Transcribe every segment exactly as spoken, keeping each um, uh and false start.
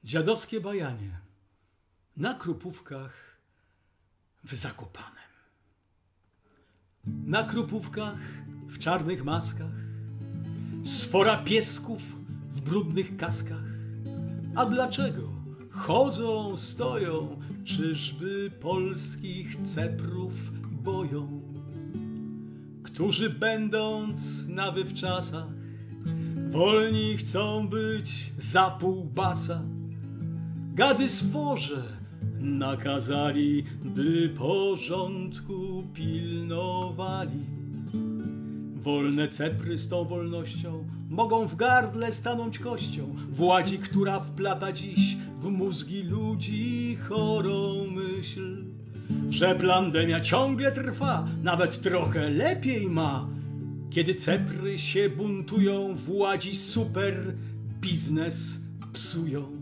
Dziadowskie bajanie na Krupówkach w Zakopanem. Na Krupówkach w czarnych maskach, sfora piesków w brudnych kaskach. A dlaczego chodzą, stoją, czyżby polskich ceprów boją? Którzy będąc na wywczasach wolni chcą być za pół basa. Gady sforze nakazali, by porządku pilnowali. Wolne cepry z tą wolnością mogą w gardle stanąć kością władzi, która wplata dziś w mózgi ludzi chorą myśl, że pandemia ciągle trwa, nawet trochę lepiej ma, kiedy cepry się buntują, władzi super biznes psują.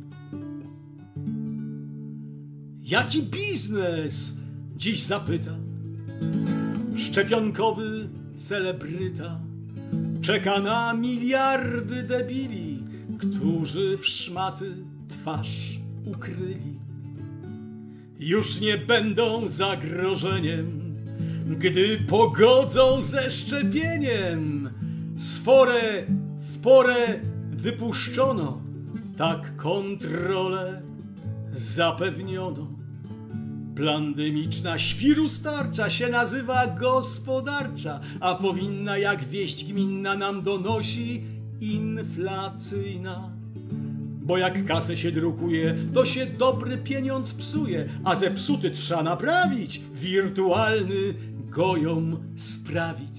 Jaki biznes? Dziś zapyta szczepionkowy celebryta. Czeka na miliardy debili, którzy w szmaty twarz ukryli. Już nie będą zagrożeniem, gdy pogodzą ze szczepieniem. Sforę w porę wypuszczono, tak kontrolę zapewniono. Plandemiczna świrustarcza się nazywa gospodarcza, a powinna, jak wieść gminna nam donosi, inflacyjna. Bo jak kasę się drukuje, to się dobry pieniądz psuje, a zepsuty trza naprawić, wirtualny goją sprawić.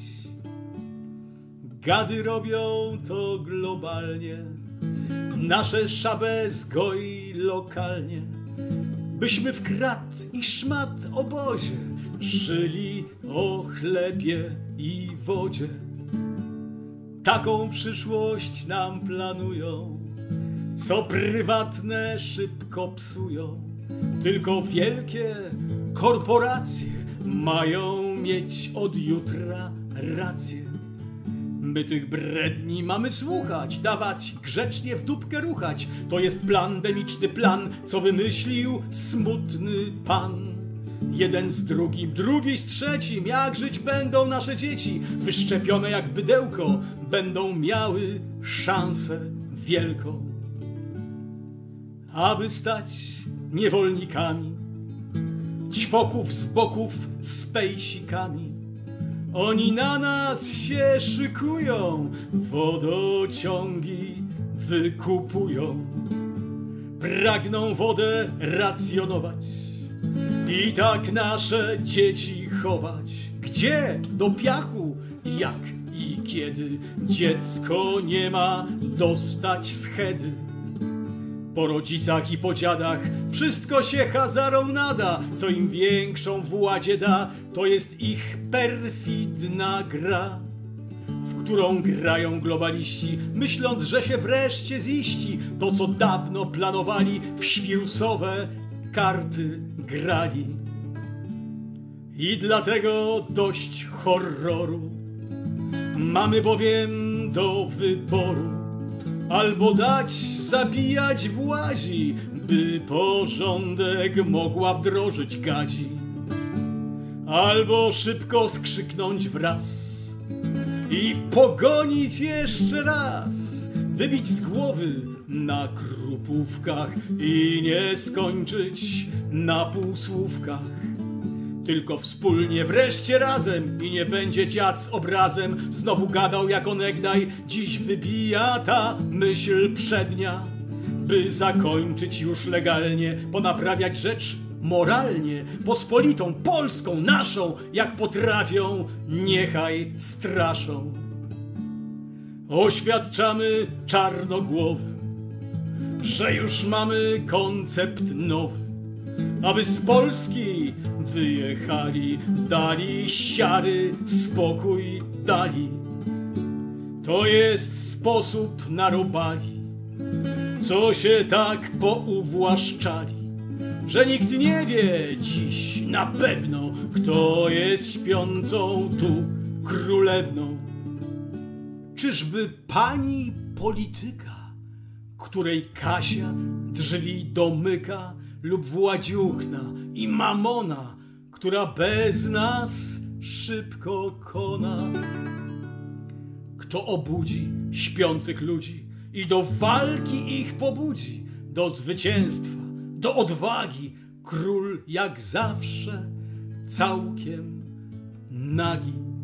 Gady robią to globalnie, nasze szabę zgoi lokalnie, byśmy w krat i szmat obozie żyli o chlebie i wodzie. Taką przyszłość nam planują, co prywatne szybko psują. Tylko wielkie korporacje mają mieć od jutra rację. My tych bredni mamy słuchać, dawać, grzecznie w dupkę ruchać. To jest plandemiczny plan, co wymyślił smutny pan. Jeden z drugim, drugi z trzecim. Jak żyć będą nasze dzieci? Wyszczepione jak bydełko, będą miały szansę wielką. Aby stać niewolnikami ćwoków z boków z pejsikami, oni na nas się szykują, wodociągi wykupują. Pragną wodę racjonować i tak nasze dzieci chować. Gdzie? Do piachu? Jak i kiedy dziecko nie ma dostać schedy? Po rodzicach i po dziadach wszystko się hazarom nada. Co im większą władzie da, to jest ich perfidna gra, w którą grają globaliści, myśląc, że się wreszcie ziści to, co dawno planowali, w świrusowe karty grali. I dlatego dość horroru mamy bowiem do wyboru. Albo dać zabijać włazi, by porządek mogła wdrożyć gadzi. Albo szybko skrzyknąć wraz i pogonić jeszcze raz, wybić z głowy na Krupówkach i nie skończyć na półsłówkach. Tylko wspólnie, wreszcie razem, i nie będzie dziad z obrazem znowu gadał jak onegdaj. Dziś wybija ta myśl przednia, by zakończyć już legalnie, ponaprawiać rzecz moralnie, pospolitą, polską, naszą, jak potrafią, niechaj straszą. Oświadczamy czarnogłowym, że już mamy koncept nowy, aby z Polski wyjechali, dali siary, spokój dali. To jest sposób na robali, co się tak pouwłaszczali, że nikt nie wie dziś na pewno, kto jest śpiącą tu królewną. Czyżby pani polityka której Kasia drzwi domyka, lub Władziuchna i Mamona, która bez nas szybko kona. Kto obudzi śpiących ludzi i do walki ich pobudzi, do zwycięstwa, do odwagi, król jak zawsze całkiem nagi.